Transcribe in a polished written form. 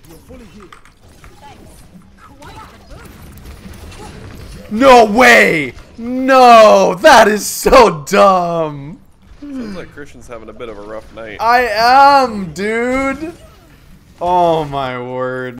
No way! No! That is so dumb! Sounds like Christian's having a bit of a rough night. I am, dude! Oh my word.